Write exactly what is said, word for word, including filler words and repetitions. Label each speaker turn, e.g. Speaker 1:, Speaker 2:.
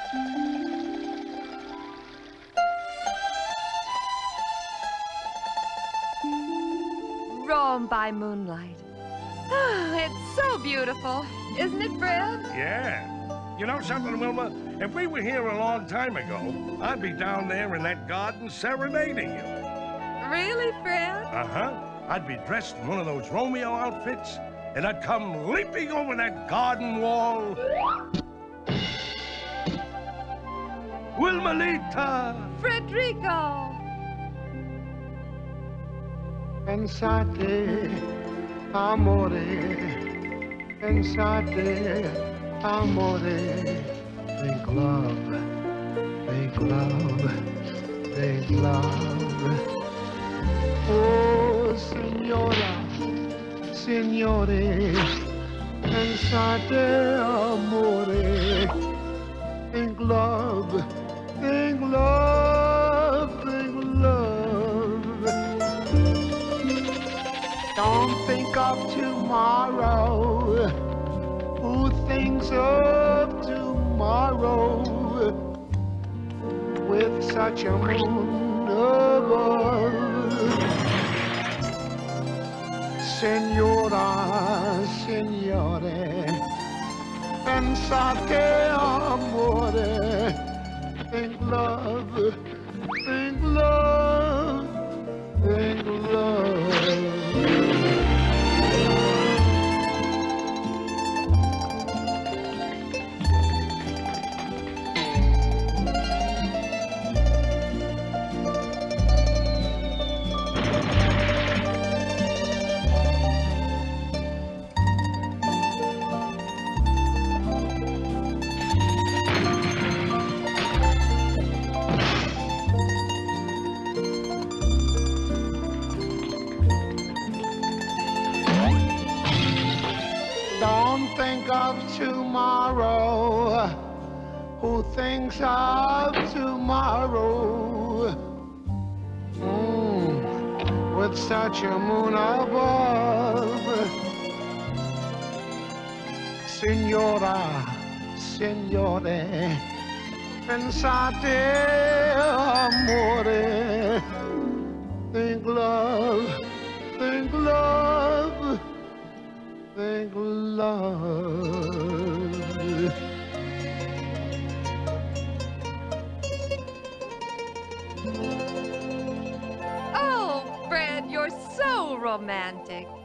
Speaker 1: Rome by moonlight. It's so beautiful, isn't it, Fred?
Speaker 2: Yeah. You know something, Wilma? If we were here a long time ago, I'd be down there in that garden serenading you.
Speaker 1: Really, Fred?
Speaker 2: Uh-huh. I'd be dressed in one of those Romeo outfits, and I'd come leaping over that garden wall. Wilmalita!
Speaker 1: Frederico!
Speaker 3: Pensate, amore, pensate, amore, think love, think love, think love. Oh, signora, signore, pensate, amore, think love, think love, think love. Don't think of tomorrow. Who thinks of tomorrow with such a moon above? Signora, signore, pensate amore, think love, think love, think love. Don't think of tomorrow. Who thinks of tomorrow? Mm, with such a moon above. Signora, signore, pensate amore. Think love, think love, think love.
Speaker 1: Oh, Fred, you're so romantic.